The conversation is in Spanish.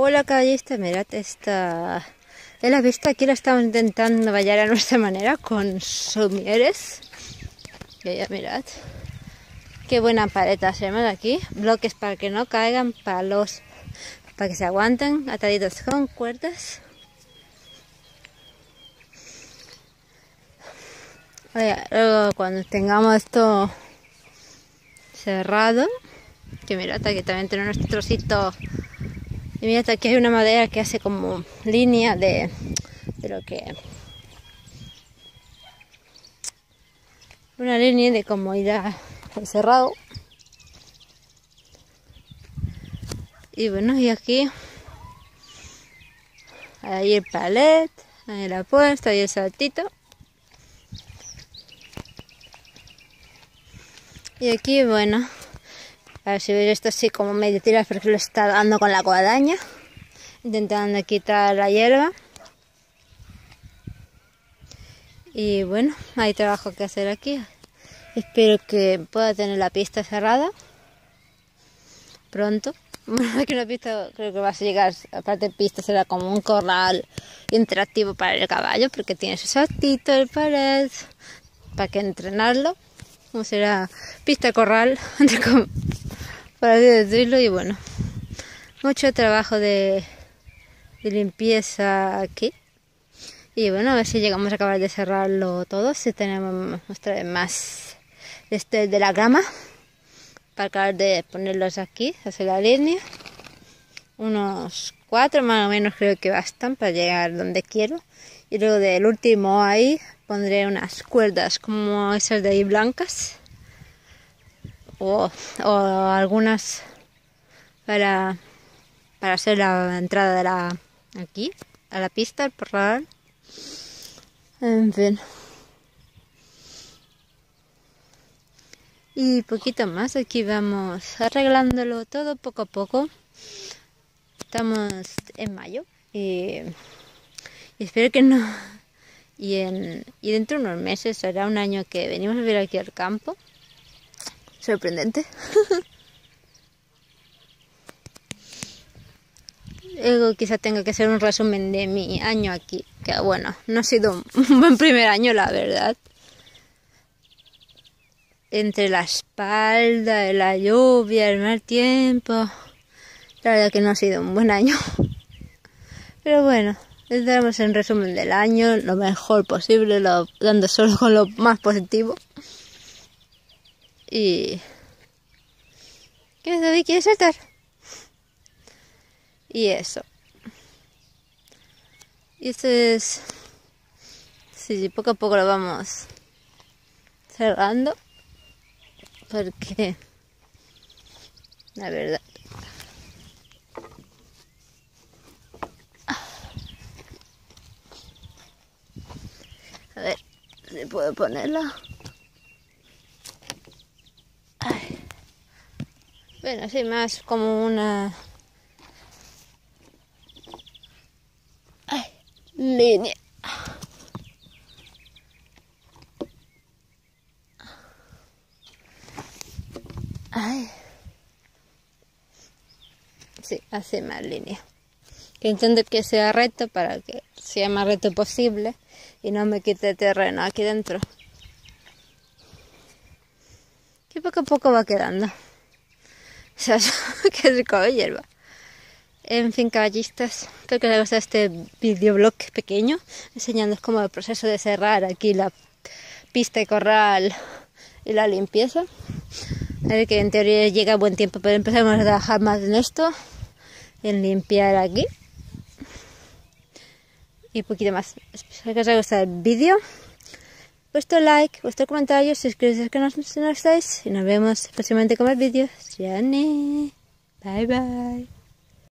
Hola caballista, mirad esta... la vista aquí la estamos intentando vallar a nuestra manera con somieres. Que ya mirad. Qué buena pared hacemos aquí. Bloques para que no caigan, palos para que se aguanten, ataditos con cuerdas. Luego cuando tengamos esto cerrado, que mirad aquí también tenemos nuestro trocito. Y mirad, aquí hay una madera que hace como línea de lo que... Una línea de cómo ir al cerrado. Y bueno, y aquí... Ahí el palet, ahí la puesta, ahí el saltito. Y aquí, bueno... A ver si veis esto así como medio tiras porque lo está dando con la guadaña. Intentando quitar la hierba. Y bueno, hay trabajo que hacer aquí. Espero que pueda tener la pista cerrada pronto. Bueno, aquí una pista creo que va a llegar, aparte de pista, será como un corral interactivo para el caballo, porque tiene su saltito, el pared, para que entrenarlo. Como será pista corral, para así decirlo. Y bueno, mucho trabajo de limpieza aquí. Y bueno, a ver si llegamos a acabar de cerrarlo todo, si tenemos otra vez más de la grama, para acabar de ponerlos aquí, hacer la línea. Unos 4 más o menos creo que bastan para llegar donde quiero. Y luego del último ahí pondré unas cuerdas como esas de ahí blancas. O algunas para hacer la entrada de aquí, a la pista, el corral. En fin. Y poquito más, aquí vamos arreglándolo todo poco a poco. Estamos en mayo y espero que no. Y dentro de unos meses, será un año que venimos a vivir aquí al campo. Sorprendente. Luego quizá tenga que hacer un resumen de mi año aquí, que bueno, no ha sido un buen primer año, la verdad. Entre la espalda, la lluvia, el mal tiempo, la verdad que no ha sido un buen año. Pero bueno, estaremos en resumen del año, lo mejor posible, dando solo con lo más positivo. Y... ¿Qué, David? ¿Quieres saltar? Y eso. Y esto es... Sí, poco a poco lo vamos cerrando. Porque... La verdad... A ver, si puedo ponerla. Ay. Bueno, sí, más como una... línea. Ay. Sí, hace más línea. Que intento que sea recto para que sea más recto posible y no me quite terreno aquí dentro. Que poco a poco va quedando. O sea, que rico de hierba. En fin, caballistas, espero que les guste este videoblog pequeño, enseñándoos cómo el proceso de cerrar aquí la pista de corral y la limpieza. A ver que en teoría llega buen tiempo, pero empezamos a trabajar más en esto, en limpiar aquí. Y poquito más. Espero que os haya gustado el vídeo. Vuestro like, vuestro comentario, suscribiros al canal si no estáis. Y nos vemos próximamente con más vídeos. Bye bye.